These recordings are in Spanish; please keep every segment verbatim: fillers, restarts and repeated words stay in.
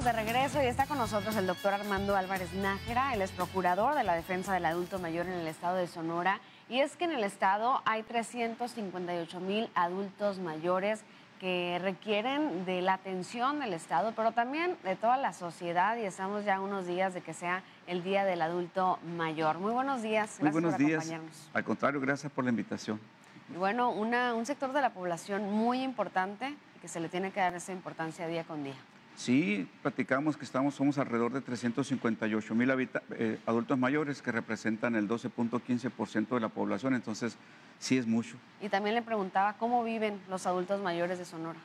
de regreso y está con nosotros el doctor Armando Álvarez Nájera. Él es procurador de la defensa del adulto mayor en el estado de Sonora. Y es que en el estado hay trescientos cincuenta y ocho mil adultos mayores que requieren de la atención del Estado, pero también de toda la sociedad, y estamos ya unos días de que sea el Día del Adulto Mayor. Muy buenos días, gracias Muy buenos por días. acompañarnos. Al contrario, gracias por la invitación. Y bueno, una, un sector de la población muy importante que se le tiene que dar esa importancia día con día. Sí, platicamos que estamos, somos alrededor de trescientos cincuenta y ocho mil eh, adultos mayores que representan el doce punto quince por ciento de la población, entonces sí es mucho. Y también le preguntaba cómo viven los adultos mayores de Sonora.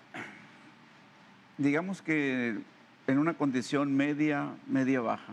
Digamos que en una condición media, media baja.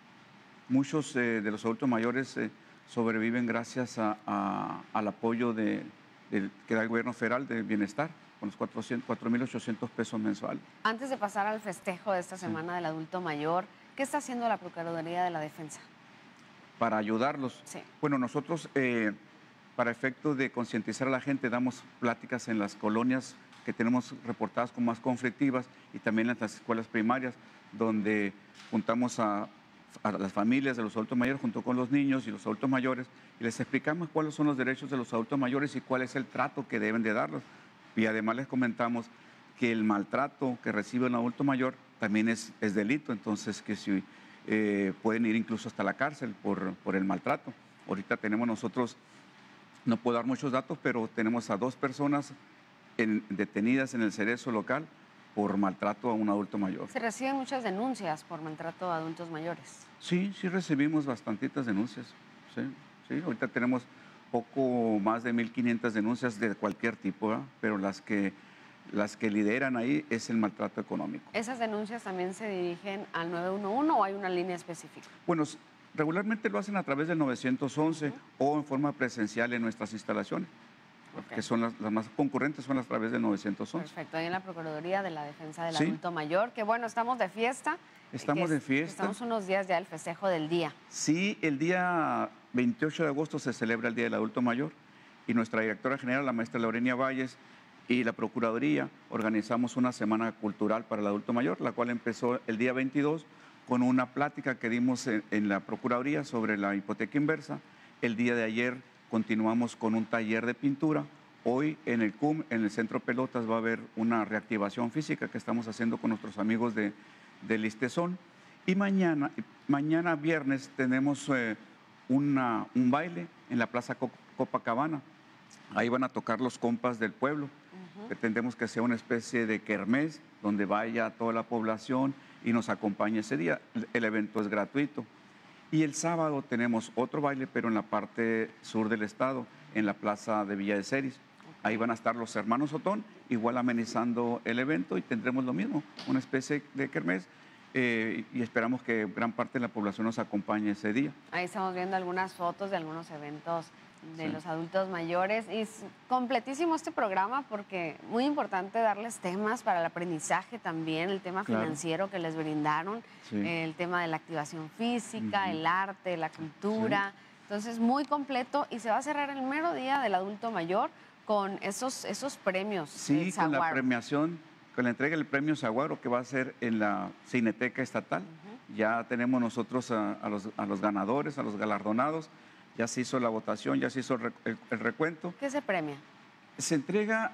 Muchos eh, de los adultos mayores eh, sobreviven gracias a, a, al apoyo de, de, que da el gobierno federal de bienestar, con los cuatro mil ochocientos pesos mensuales. Antes de pasar al festejo de esta semana sí. del adulto mayor, ¿qué está haciendo la Procuraduría de la Defensa? Para ayudarlos. Sí. Bueno, nosotros, eh, para efecto de concientizar a la gente, damos pláticas en las colonias que tenemos reportadas como más conflictivas y también en las escuelas primarias, donde juntamos a, a las familias de los adultos mayores junto con los niños y los adultos mayores y les explicamos cuáles son los derechos de los adultos mayores y cuál es el trato que deben de darlos. Y además les comentamos que el maltrato que recibe un adulto mayor también es, es delito, entonces que si eh, pueden ir incluso hasta la cárcel por, por el maltrato. Ahorita tenemos nosotros, no puedo dar muchos datos, pero tenemos a dos personas en, detenidas en el Cerezo local por maltrato a un adulto mayor. ¿Se reciben muchas denuncias por maltrato a adultos mayores? Sí, sí recibimos bastantitas denuncias, sí, sí, ahorita tenemos poco más de mil quinientas denuncias de cualquier tipo, ¿verdad? Pero las que, las que lideran ahí es el maltrato económico. ¿Esas denuncias también se dirigen al nueve uno uno o hay una línea específica? Bueno, regularmente lo hacen a través del nueve once uh-huh. o en forma presencial en nuestras instalaciones, okay. que son las, las más concurrentes, son a través del nueve once. Perfecto, ahí en la Procuraduría de la Defensa del ¿Sí? Adulto Mayor, que bueno, estamos de fiesta. Estamos que, de fiesta. Estamos unos días ya del festejo del día. Sí, el día veintiocho de agosto se celebra el Día del Adulto Mayor y nuestra directora general, la maestra Lorenia Valles, y la Procuraduría organizamos una semana cultural para el adulto mayor, la cual empezó el día veintidós con una plática que dimos en, en la Procuraduría sobre la hipoteca inversa. El día de ayer continuamos con un taller de pintura. Hoy en el C U M, en el Centro Pelotas, va a haber una reactivación física que estamos haciendo con nuestros amigos de, de Listezón. Y mañana, mañana viernes tenemos eh, una, un baile en la Plaza Copacabana. Ahí van a tocar los compas del pueblo. Uh-huh. Pretendemos que sea una especie de kermés donde vaya toda la población y nos acompañe ese día. El evento es gratuito. Y el sábado tenemos otro baile, pero en la parte sur del estado, en la Plaza de Villa de Ceris. Ahí van a estar los hermanos Otón, igual amenizando el evento y tendremos lo mismo, una especie de kermés. Eh, y esperamos que gran parte de la población nos acompañe ese día. Ahí estamos viendo algunas fotos de algunos eventos de sí. los adultos mayores y es completísimo este programa porque muy importante darles temas para el aprendizaje también, el tema claro. financiero que les brindaron, sí. el tema de la activación física, uh-huh. el arte, la cultura, sí. entonces muy completo y se va a cerrar el mero día del adulto mayor con esos, esos premios. Sí, con la premiación. Con la entrega del premio Saguaro que va a ser en la Cineteca Estatal. Uh-huh. Ya tenemos nosotros a, a, los, a los ganadores, a los galardonados, ya se hizo la votación, ya se hizo el, el, el recuento. ¿Qué se premia? Se entrega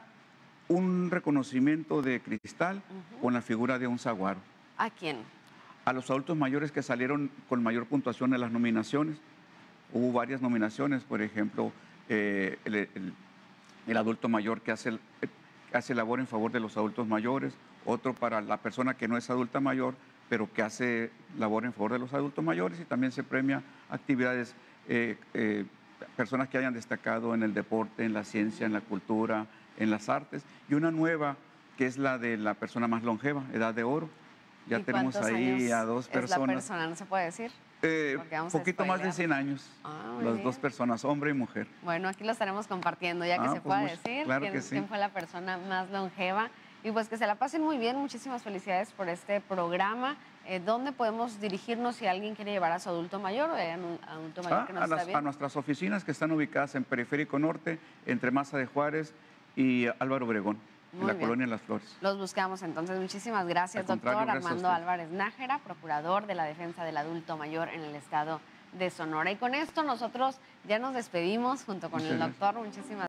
un reconocimiento de cristal uh-huh. con la figura de un saguaro. ¿A quién? A los adultos mayores que salieron con mayor puntuación en las nominaciones. Hubo varias nominaciones, por ejemplo, eh, el, el, el adulto mayor que hace... El, hace labor en favor de los adultos mayores, otro para la persona que no es adulta mayor, pero que hace labor en favor de los adultos mayores y también se premia actividades, eh, eh, personas que hayan destacado en el deporte, en la ciencia, en la cultura, en las artes, y una nueva que es la de la persona más longeva, edad de oro. Ya tenemos ahí a dos personas. ¿Es la persona, no se puede decir? Eh, poquito más de cien años, ah, las bien. dos personas, hombre y mujer. Bueno, aquí lo estaremos compartiendo ya que ah, se pues pueda muy, decir claro quién, que sí. quién fue la persona más longeva. Y pues que se la pasen muy bien, muchísimas felicidades por este programa. Eh, ¿Dónde podemos dirigirnos si alguien quiere llevar a su adulto mayor o a un adulto mayor ah, que nos a, está las, viendo? A nuestras oficinas que están ubicadas en Periférico Norte, entre Maza de Juárez y Álvaro Obregón. Muy en la bien. colonia Las Flores. Los buscamos entonces. Muchísimas gracias, Al contrario, doctor gracias a Armando usted. Álvarez Nájera, procurador de la defensa del adulto mayor en el estado de Sonora. Y con esto nosotros ya nos despedimos junto con Muchas el gracias. doctor. Muchísimas